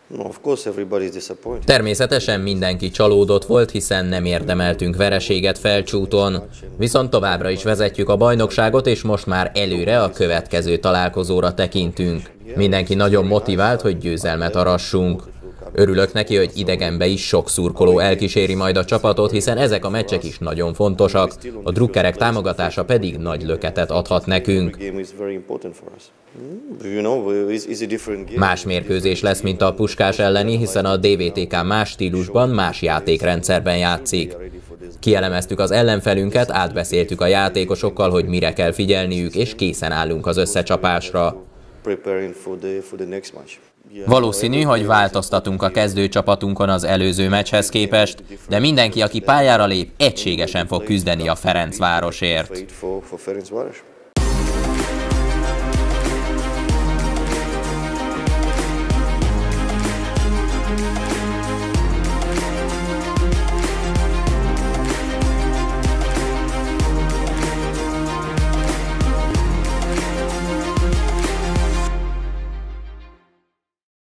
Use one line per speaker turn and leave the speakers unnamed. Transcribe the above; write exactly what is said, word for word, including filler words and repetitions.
Természetesen mindenki csalódott volt, hiszen nem érdemeltünk vereséget Felcsúton. Viszont továbbra is vezetjük a bajnokságot, és most már előre a következő találkozóra tekintünk. Mindenki nagyon motivált, hogy győzelmet arassunk. Örülök neki, hogy idegenbe is sok szurkoló elkíséri majd a csapatot, hiszen ezek a meccsek is nagyon fontosak, a drukkerek támogatása pedig nagy löketet adhat nekünk. Más mérkőzés lesz, mint a Puskás elleni, hiszen a dé vé té ká más stílusban, más játékrendszerben játszik. Kielemeztük az ellenfelünket, átbeszéltük a játékosokkal, hogy mire kell figyelniük, és készen állunk az összecsapásra. Valószínű, hogy változtatunk a kezdőcsapatunkon az előző meccshez képest, de mindenki, aki pályára lép, egységesen fog küzdeni a Ferencvárosért.